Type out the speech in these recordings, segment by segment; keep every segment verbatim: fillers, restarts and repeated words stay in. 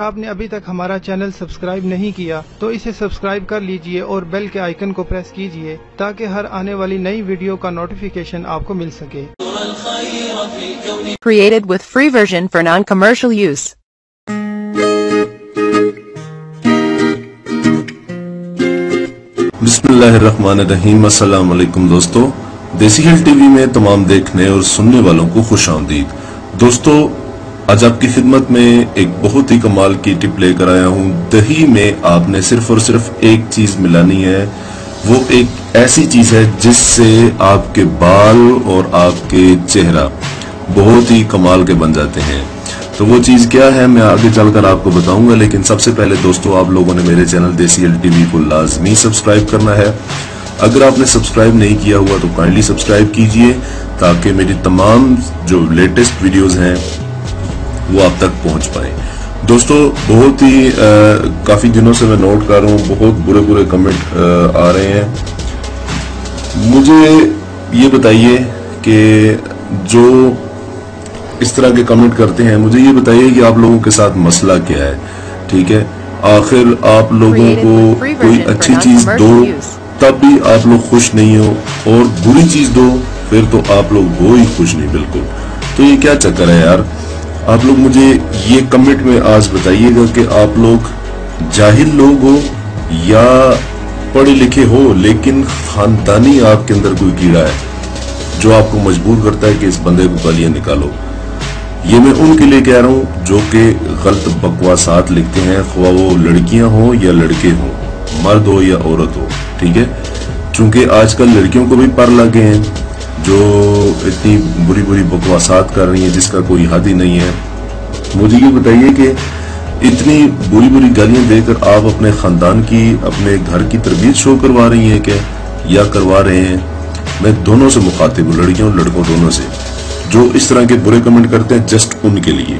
آپ نے ابھی تک ہمارا چینل سبسکرائب نہیں کیا تو اسے سبسکرائب کر لیجئے اور بیل کے آئیکن کو پریس کیجئے تاکہ ہر آنے والی نئی ویڈیو کا نوٹیفیکیشن آپ کو مل سکے۔ Created with free version for non-commercial use. بسم اللہ الرحمن الرحیم۔ السلام علیکم دوستو، دیسی ہل ٹی وی میں تمام دیکھنے اور سننے والوں کو خوش آمدید۔ دوستو، آج آپ کی خدمت میں ایک بہت ہی کمال کی ٹپ لے کر آیا ہوں۔ دہی میں آپ نے صرف اور صرف ایک چیز ملانی ہے، وہ ایک ایسی چیز ہے جس سے آپ کے بال اور آپ کے چہرہ بہت ہی کمال کے بن جاتے ہیں۔ تو وہ چیز کیا ہے میں آگے چل کر آپ کو بتاؤں گا، لیکن سب سے پہلے دوستو آپ لوگوں نے میرے چینل دیسی ہل ٹی وی کو لازمی سبسکرائب کرنا ہے۔ اگر آپ نے سبسکرائب نہیں کیا ہوا تو کائنڈلی سبسکرائب کیجئے تاکہ میری تمام جو لیٹسٹ ویڈیوز ہیں وہ آپ تک پہنچ پائیں۔ دوستو، بہت ہی کافی دنوں سے میں نوٹ کر رہا ہوں، بہت برے برے کمنٹ آ رہے ہیں۔ مجھے یہ بتائیے کہ جو اس طرح کے کمنٹ کرتے ہیں، مجھے یہ بتائیے کہ آپ لوگوں کے ساتھ مسئلہ کیا ہے، ٹھیک ہے؟ آخر آپ لوگوں کو کوئی اچھی چیز دو تب بھی آپ لوگ خوش نہیں ہو، اور بری چیز دو پھر تو آپ لوگ ہو ہی خوش نہیں بالکل۔ تو یہ کیا چکر ہے یار؟ آپ لوگ مجھے یہ کمنٹ میں آج بتائیے گا کہ آپ لوگ جاہل لوگ ہو یا پڑھے لکھے ہو، لیکن خاندانی آپ کے اندر کوئی کیڑا ہے جو آپ کو مجبور کرتا ہے کہ اس بندے کو گالیاں نکالو۔ یہ میں ان کے لیے کہہ رہا ہوں جو کہ غلط بکواسات لکھتے ہیں، خواہ وہ لڑکیاں ہوں یا لڑکے ہوں، مرد ہو یا عورت ہو، ٹھیک ہے؟ چونکہ آج کل لڑکیوں کو بھی پر لگے ہیں جو اتنی بری بری بکواسات کر رہی ہیں جس کا کوئی حد ہی نہیں ہے۔ مجھے یہ بتائیے کہ اتنی بری بری گالیاں دے کر آپ اپنے خاندان کی، اپنے گھر کی تربیت شو کروا رہی ہیں کیا، یا کروا رہے ہیں؟ میں دونوں سے مخاطب ہوں، لڑکیوں اور لڑکوں دونوں سے، جو اس طرح کے برے کمنٹ کرتے ہیں جسٹ ان کے لیے۔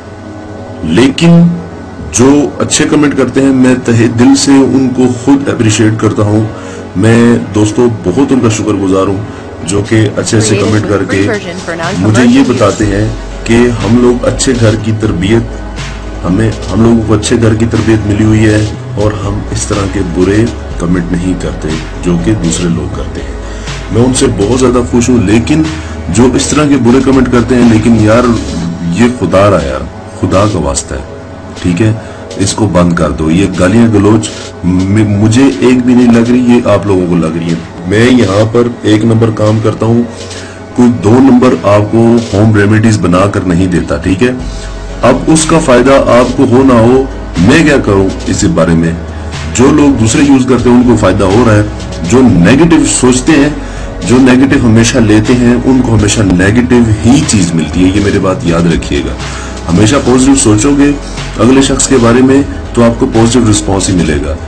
لیکن جو اچھے کمنٹ کرتے ہیں میں تہہ دل سے ان کو خود اپریشیٹ کرتا ہوں۔ میں دوستو بہت ان کا شکر گزار ہوں جو کہ اچھے سے کمنٹ کر کے مجھے یہ بتاتے ہیں کہ ہم لوگ اچھے گھر کی تربیت ہمیں ہم لوگوں کو اچھے گھر کی تربیت ملی ہوئی ہے، اور ہم اس طرح کے برے کمنٹ نہیں کرتے جو کہ دوسرے لوگ کرتے ہیں۔ میں ان سے بہت زیادہ خوش ہوں، لیکن جو اس طرح کے برے کمنٹ کرتے ہیں، لیکن یار یہ خدا رہا یار، خدا کا واسطہ ہے، ٹھیک ہے؟ اس کو بند کر دو۔ یہ گالیاں گلوچ مجھے ایک بھی نہیں لگ رہی، یہ آپ لوگوں کو لگ رہی ہے۔ میں یہاں پر ایک نمبر کام کرتا ہوں، کوئی دو نمبر آپ کو ہوم ریمیڈیز بنا کر نہیں دیتا، ٹھیک ہے؟ اب اس کا فائدہ آپ کو ہو نہ ہو، میں کیا کروں اس بارے میں؟ جو لوگ دوسرے یوز کرتے ہیں ان کو فائدہ ہو رہا ہے، جو نیگیٹو سوچتے ہیں، جو نیگیٹو ہمیشہ لیتے ہیں، ان کو ہمیشہ نیگیٹو ہی چیز ملتی ہے۔ یہ میرے بات یاد رکھیے گا، ہمیشہ پوزیٹیو سوچو گے اگلے شخص کے بارے میں تو آپ کو پوزیٹیو رسپانس ہی ملے گا۔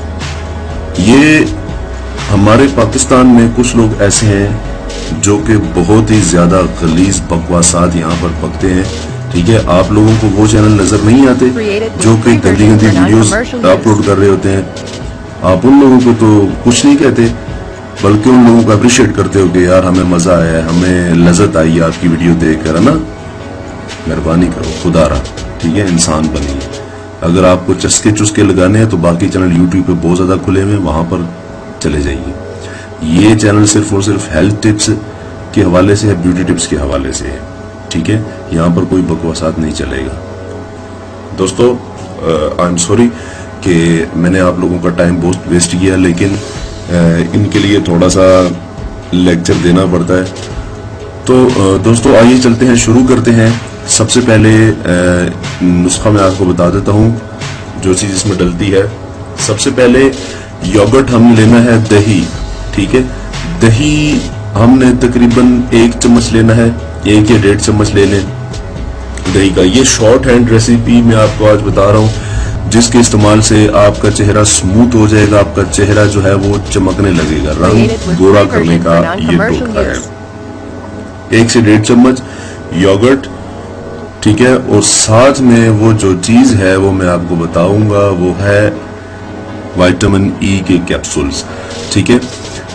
یہ ہمارے پاکستان میں کچھ لوگ ایسے ہیں جو کہ بہت ہی زیادہ غلیظ بکواسات یہاں پر پکتے ہیں، ٹھیک ہے؟ آپ لوگوں کو وہ چینل نظر نہیں آتے جو کہ گندی گندی ویڈیوز اپلوڈ کر رہے ہوتے ہیں، آپ ان لوگوں کو تو کچھ نہیں کہتے، بلکہ ان لوگوں کو اپریشیٹ کرتے ہو کہ یار ہمیں مزہ آیا ہے، ہمیں لذت آئی ہے آپ کی ویڈیو دیکھ کر، ہے نا؟ مہربانی کرو، خدا را، ٹھیک ہے؟ انسان بنیے۔ اگر آپ کو چسکے چسکے لگانے ہیں تو باقی چینل یوٹیوب پہ بہت زیادہ کھلے ہوئے ہیں، وہاں پر چلے جائیے۔ یہ چینل صرف اور صرف ہیلتھ ٹپس کے حوالے سے ہے، بیوٹی ٹپس کے حوالے سے ہے، ٹھیک ہے؟ یہاں پر کوئی بکواسات نہیں چلے گا۔ دوستو، آئی ایم سوری کہ میں نے آپ لوگوں کا ٹائم بہت ویسٹ کیا، لیکن ان کے لیے تھوڑا سا لیکچر دینا پڑتا ہے۔ تو دوستو آئیے چلتے ہیں، شروع کرتے ہیں۔ سب سے پہلے نسخہ میں آپ کو بتا دیتا ہوں جو چیز اس میں ڈلتی ہے۔ سب سے پہلے یوگرٹ ہم لینا ہے دہی، ٹھیک ہے؟ دہی ہم نے تقریباً ایک چمچ لینا ہے، ایک یا ڈیڑھ چمچ لے لیں دہی کا۔ یہ شارٹ ہینڈ ریسیپی میں آپ کو آج بتا رہا ہوں جس کے استعمال سے آپ کا چہرہ سموتھ ہو جائے گا، آپ کا چہرہ جو ہے وہ چمکنے لگے گا، رنگ گورا کرنے کا یہ ٹوٹکا ہے۔ ایک سے ڈیڑھ چمچ یوگرٹ، ٹھیک ہے؟ اور ساتھ میں وہ جو چیز ہے وہ میں آپ کو بتاؤں گا، وہ ہے وائٹامن ای کے کیپسولز، ٹھیک ہے؟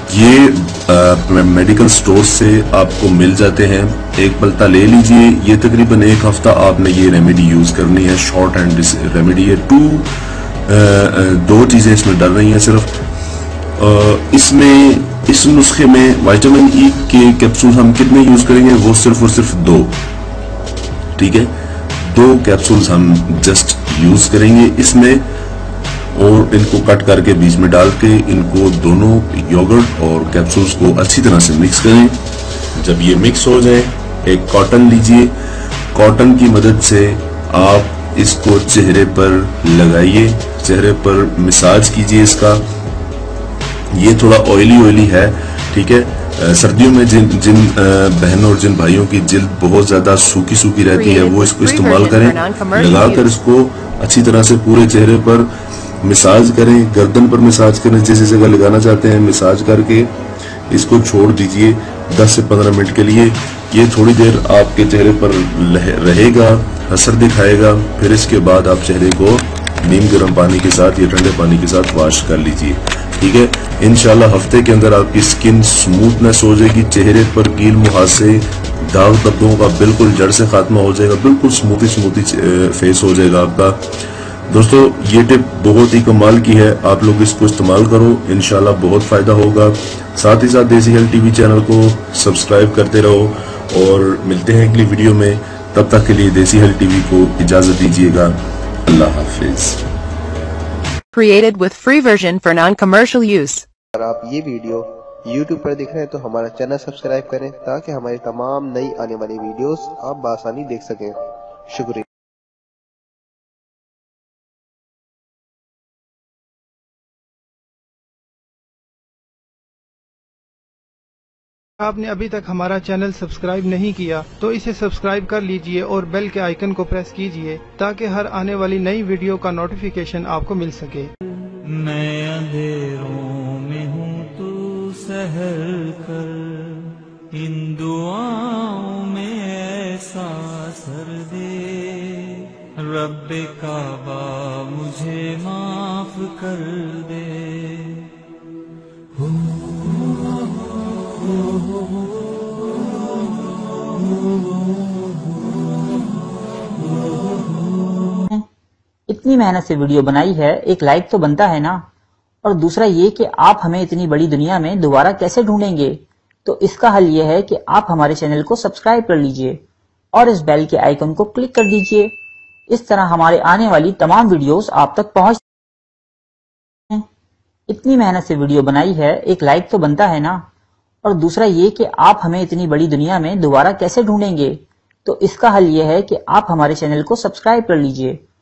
یہ میڈیکل سٹور سے آپ کو مل جاتے ہیں. ایک پلتا لے لیجئے. یہ تقریباً ایک ہفتہ آپ نے یہ ریمیڈی یوز کرنی ہے. شارٹ اینڈ ریمیڈی ہے. ٹو دو چیزیں اس میں ڈر رہی ہیں صرف. اس میں اس نسخے میں وائٹامن ای کے کیپسول ہم کتنے یوز کریں گے؟ وہ صرف اور صرف دو. ٹھیک ہے، دو کیپسولز ہم جسٹ یوز کریں گے اس میں، اور ان کو کٹ کر کے بیچ میں ڈال کے ان کو دونوں یوگرٹ اور کیپسولز کو اچھی طرح سے مکس کریں. جب یہ مکس ہو جائے ایک کاٹن لیجئے. کاٹن کی مدد سے آپ اس کو چہرے پر لگائیے، چہرے پر مساج کیجئے اس کا. یہ تھوڑا آئلی آئلی ہے. ٹھیک ہے، سردیوں میں جن جن بہنوں اور جن بھائیوں کی جلد بہت زیادہ سوکھی سوکھی رہتی ہے وہ اس کو استعمال کریں. لگا کر اس کو اچھی طرح سے پورے چہرے پر مساج کریں. گردن پر مساج کریں، جیسے جگہ لگانا چاہتے ہیں مساج کر کے اس کو چھوڑ دیجئے دس سے پندرہ منٹ کے لیے. یہ تھوڑی دیر آپ کے چہرے پر رہے گا، اثر دکھائے گا. پھر اس کے بعد آپ چہرے کو نیم گرم پانی کے ساتھ یا ٹھنڈے پانی کے ساتھ واش کر لیجئے. ٹھیک ہے، انشاءاللہ ہفتے کے اندر آپ کی سکن سموتھنس ہو جائے گی. چہرے پر کیل مہاسے داغ دبوں کا بالکل جڑ سے خاتمہ ہو جائے گا. بالکل سموتھی سموتھی فیس ہو جائے گا آپ کا. دوستو یہ ٹپ بہت ہی کمال کی ہے. آپ لوگ اس کو استعمال کرو، انشاءاللہ بہت فائدہ ہوگا. ساتھ ہی ساتھ دیسی ہیلتھ ٹی وی چینل کو سبسکرائب کرتے رہو، اور ملتے ہیں اگلی ویڈیو میں. تب تک کے لیے دیسی ہیلتھ ٹی وی کو اجازت دیجیے گا. اللہ حافظ. Created with free version for non-commercial use. اگر آپ یہ ویڈیو یوٹیوب پر دیکھ رہے ہیں تو ہمارا چینل سبسکرائب کریں تاکہ ہماری تمام نئی آنے والی ویڈیوز آپ بآسانی دیکھ سکیں. شکریہ. آپ نے ابھی تک ہمارا چینل سبسکرائب نہیں کیا تو اسے سبسکرائب کر لیجئے اور بیل کے آئیکن کو پریس کیجئے تاکہ ہر آنے والی نئی ویڈیو کا نوٹیفیکیشن آپ کو مل سکے. میں اندھیروں میں ہوں تو سحر کر، ان دعاؤں میں ایسا اثر دے، رب کعبہ مجھے معاف کر دے. اتنی محنت سے ویڈیو بنائی ہے، ایک لائک تو بنتا ہے نا. اور دوسرا یہ کہ آپ ہمیں اتنی بڑی دنیا میں دوبارہ کیسے ڈھونڈیں گے؟ تو اس کا حل یہ ہے کہ آپ ہمارے چینل کو سبسکرائب کر لیجئے اور اس بیل کے آئیکن کو کلک کر دیجئے. اس طرح ہمارے آنے والی تمام ویڈیوز آپ تک پہنچ. اتنی محنت سے ویڈیو بنائی ہے، ایک لائک تو بنتا ہے نا. اور دوسرا یہ کہ آپ ہمیں اتنی بڑی دنیا میں دوبارہ کیسے ڈھونڈیں گے؟ تو اس کا حل یہ ہے کہ آپ ہمارے چینل کو سبسکرائب کر لیجئے